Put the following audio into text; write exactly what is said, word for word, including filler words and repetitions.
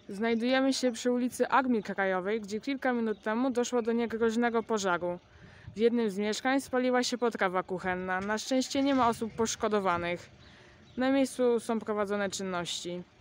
Znajdujemy się przy ulicy Armii Krajowej, gdzie kilka minut temu doszło do niegroźnego pożaru. W jednym z mieszkań spaliła się potrawa kuchenna. Na szczęście nie ma osób poszkodowanych. Na miejscu są prowadzone czynności.